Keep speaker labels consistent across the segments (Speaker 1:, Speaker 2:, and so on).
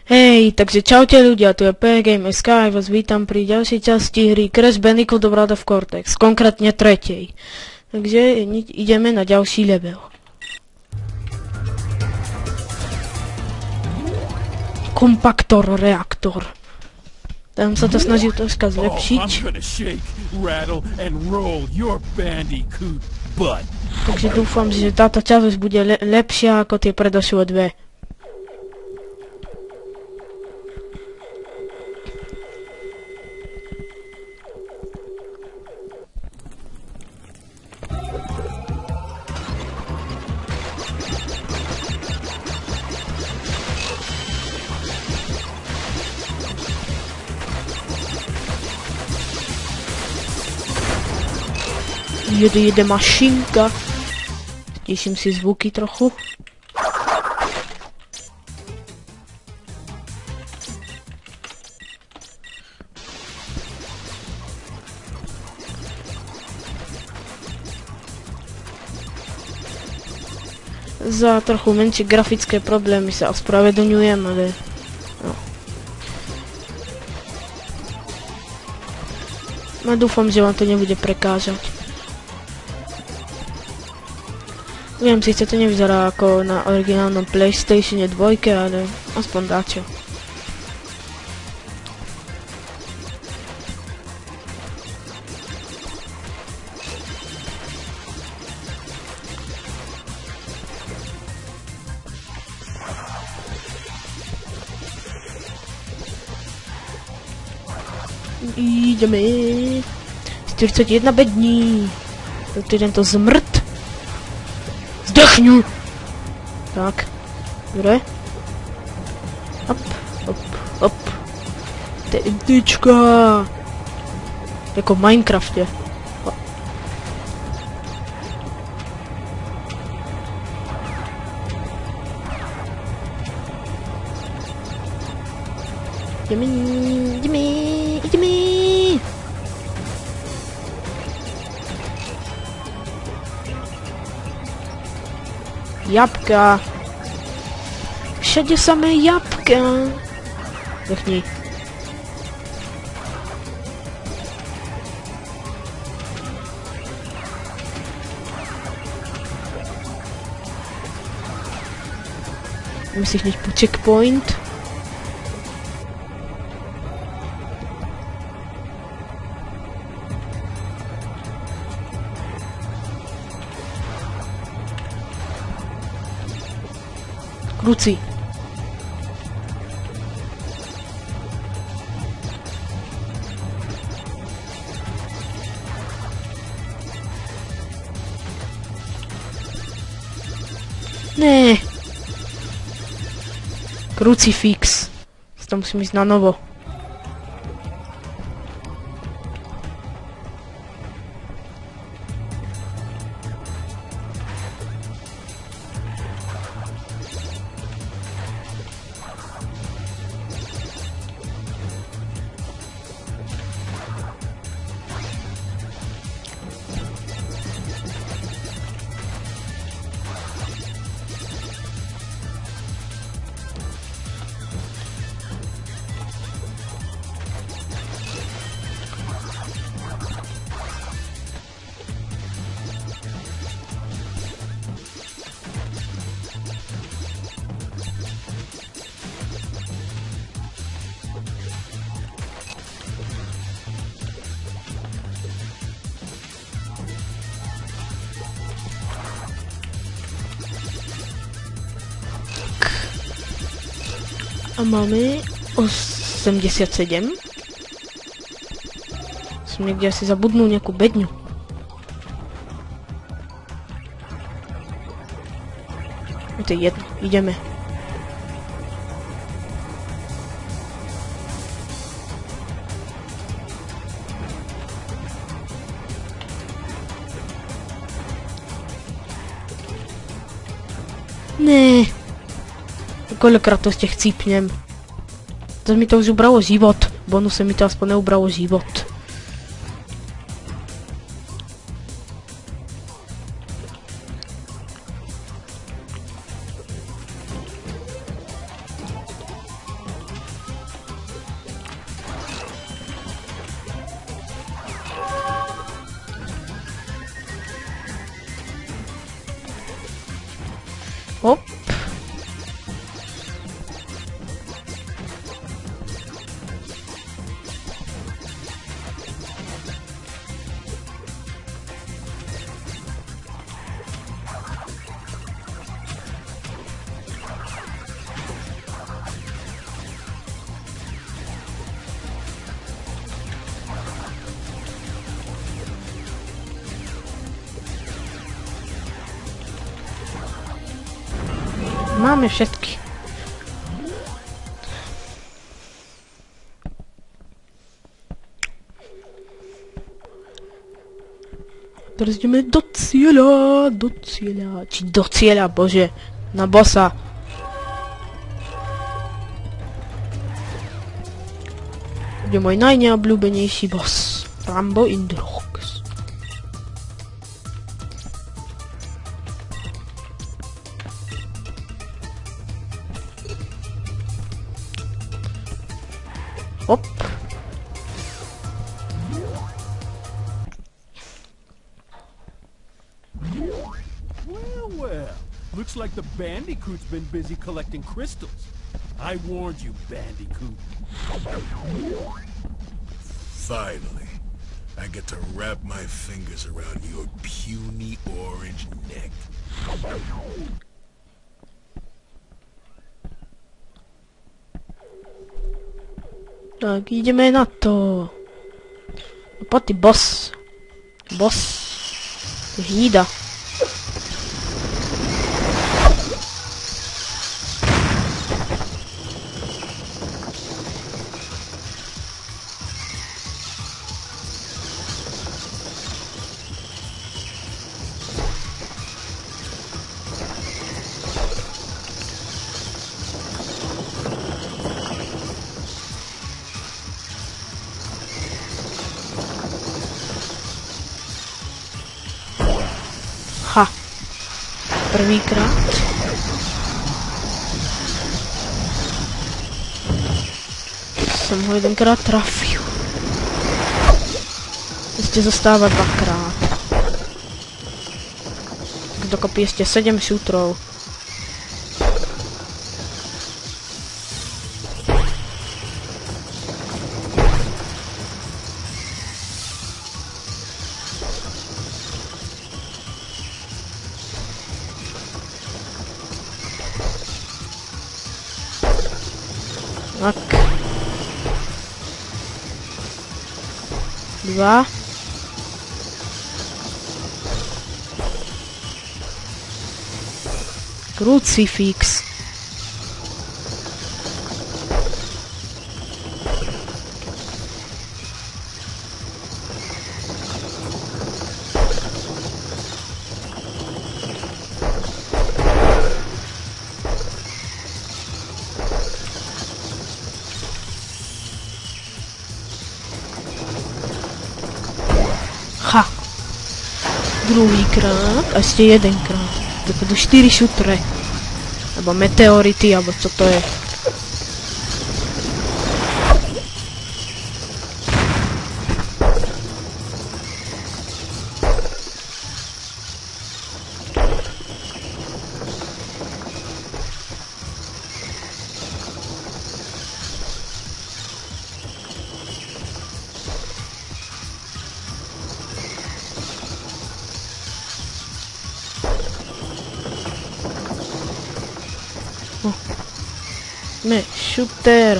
Speaker 1: Hej, takže čaute ľudia, tu je PGame.sk a vás vítam pri ďalšej časti hry Crash Bandicoot The World of Cortex, konkrétne tretej. Takže ideme na ďalší level. Kompaktor reaktor. Tam sa to snažil troška zlepšiť. Takže dúfam, že táto časť bude lepšia ako tie predošlé dve. Jede mašinka. Stíším si zvuky trochu. Za trochu menšie grafické problémy sa ospravedlňujem, ale no. No dúfam, že vám to nebude prekážať. Viem, síce to nevyzerá ako na originálnom PlayStation 2, ale aspoň dáčo. Ideme. 41 bední. Tento zmrt. Zdechňu! Tak, dobre. Hop, hop, hop. TNTčka! Jako v Minecrafte. Ideme. Jabka. Všade samé jabka. Zdechni. Musíš nicht po checkpoint. Kruci. Ne. Krucifix. To musím ísť na novo. A máme 87. Som niekde asi zabudnul nejakú bedňu. To je jedno, ideme. Ne. Koľkokrát to ešte chcípnem. To mi to už ubralo život. Bonuse mi to aspoň neubralo život. Hop. Máme všetky. Teraz ideme do cieľa, či do cieľa, bože, na bossa. Bude môj najneobľúbenejší boss, Rambo in the Rocks. Hop.
Speaker 2: Well, looks like the Bandicoot's been busy collecting crystals. I warned you, Bandicoot.
Speaker 3: Finally, I get to wrap my fingers around your puny orange neck.
Speaker 1: Tak, ideme na to. Poď ty, boss. Boss. Hnída. Ha. Prvýkrát. Som ho jedenkrát trafil. Ešte zostáva dvakrát. Tak dokopy ešte 7 šútrov. Tak. 2. Krucifix. Ha. Druhýkrát a ešte jedenkrát. To budú 4 šutre. Alebo meteority, alebo čo to je. Me, shooter.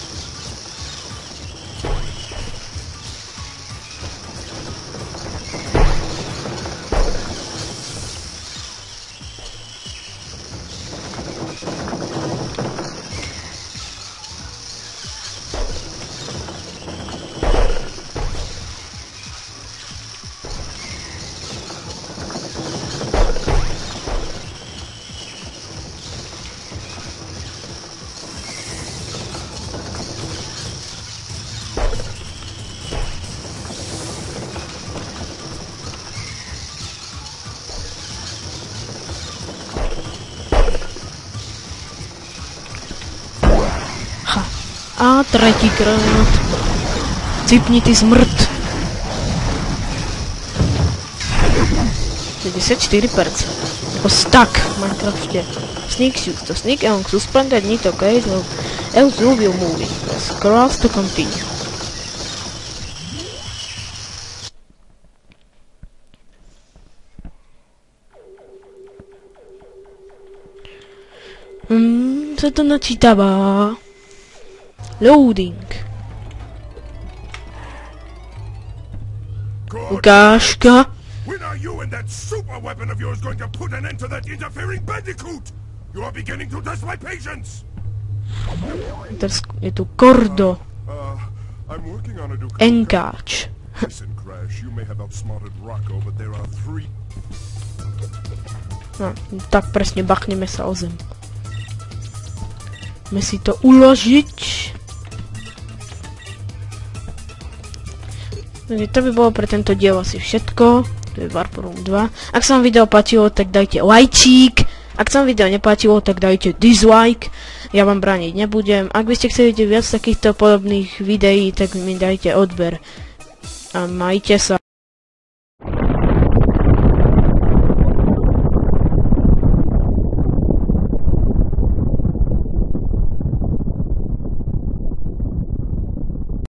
Speaker 1: A tretíkrát. Cipni ty smrt. 54%. was stuck v Minecrafte. Sneaks use to sneak along suspended need to create else you will move it. Press cross to continue. Co to načítává? Loading. Ukážka.
Speaker 3: When are you and that super weapon of yours going to put an end to that interfering bandicoot? You are beginning to test my patience.
Speaker 1: Je tu Kordo.
Speaker 3: I'm working on a new
Speaker 1: Enkáč.
Speaker 3: Listen, Crash, you may have outsmarted Rocco, but there are 3.
Speaker 1: No, tak presne bachneme sa o zem. Môžeme si to uložiť. Takže to by bolo pre tento diel asi všetko. To je Warp Room 2. Ak sa vám video páčilo, tak dajte lajčík. Ak sa vám video nepáčilo, tak dajte dislike. Ja vám brániť nebudem. Ak by ste chceli viac takýchto podobných videí, tak mi dajte odber. A majte sa.